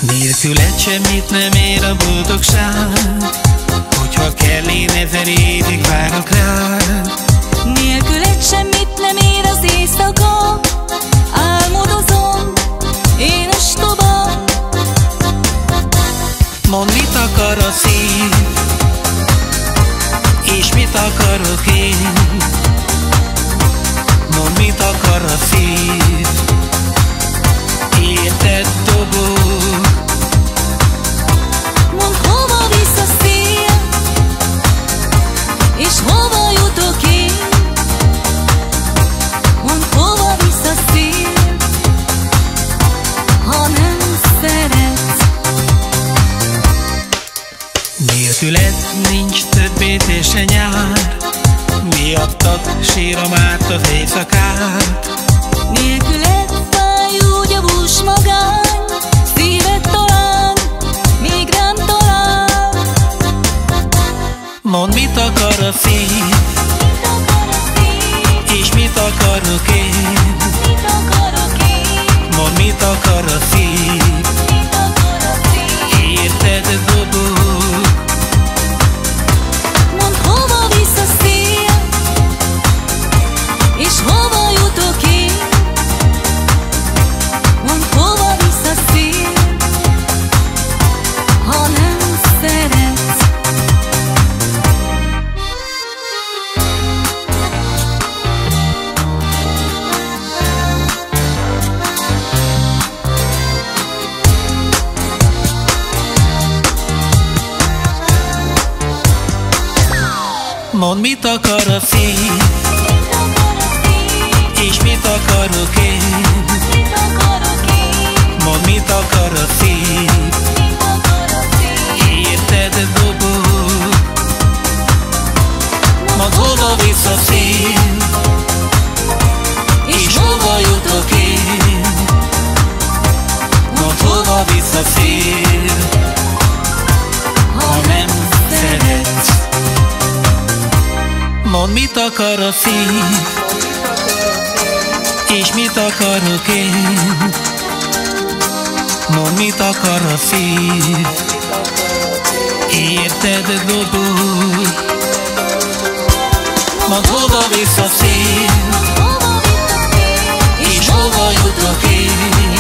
Nélküled semmit nem ér a boldogság, hogyha kell, én 1000 évig várok rád. Nélküled semmit nem ér az éjszaka, álmodozom, én ostoba. Mondd, mit akar a szív, és mit akarok én. Mondd, mit akar a szív, érted dobog. Mondd, hova visz a szél, és hova jutok én. Mondd, hova visz a szél, ha nem szeretsz. Nélküled nincs többé tél se nyár, miattad sírom át az éjszakát. Nélküled fáj úgy a bús magány, szíved talán még rám talál. Mondd, mit akar a szív, és mit akarok én. Mondd, mit akar a szív, érted dobog. Mondd, hova visz a szél, és hova jutok én. Mondd, hova visz a szél, ha nem szeretsz. Mondd, mit akar a szív, és mit akarok én. Mondd, mit akar a szív, érted dobog. Mondd, hova visz a szív, és hova jutok én. Mondd, hova visz a szív, ha nem szeretsz. Mondd, mit akar a szív, és mit akarok én. Mondd, mit akar a szív, érted dobog. Mondd, hova visz a szív, és hova jutok én.